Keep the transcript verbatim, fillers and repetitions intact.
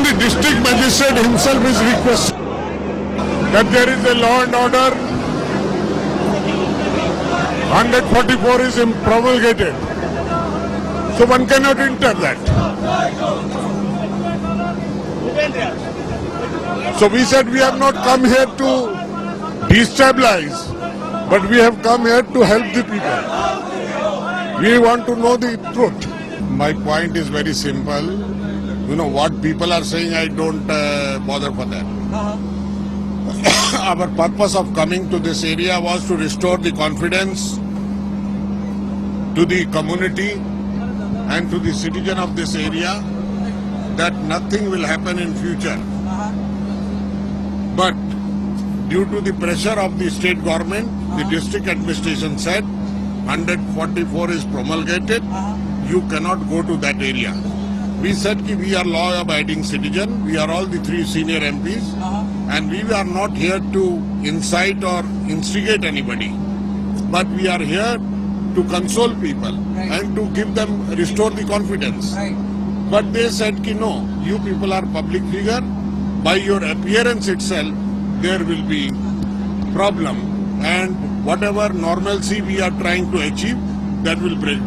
the district magistrate himself is requesting that there is a law and order. one forty-four is promulgated. So one cannot enter that. So we said we have not come here to destabilize, but we have come here to help the people. We want to know the truth. My point is very simple. You know, what people are saying, I don't uh, bother for that. Our purpose of coming to this area was to restore the confidence to the community and to the citizen of this area that nothing will happen in future. But due to the pressure of the state government, the district administration said one forty-four is promulgated, you cannot go to that area. We said that we are law-abiding citizens, we are all the three senior M Ps, and we are not here to incite or instigate anybody, but we are here to console people right. and to give them, restore the confidence. Right. But they said ki no, you people are public figure, by your appearance itself, there will be problem, and whatever normalcy we are trying to achieve, that will break down.